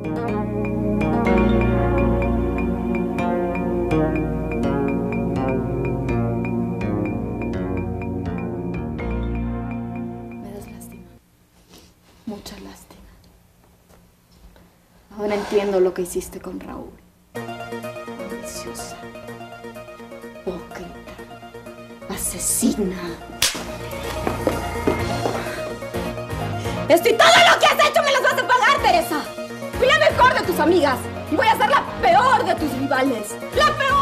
Me das lástima. Mucha lástima. Ahora entiendo lo que hiciste con Raúl. Ambiciosa. Hipócrita. Asesina. Esto y todo lo que has hecho me las vas a pagar, Teresa. Fui la mejor de tus amigas y voy a ser la peor de tus rivales. ¡La peor!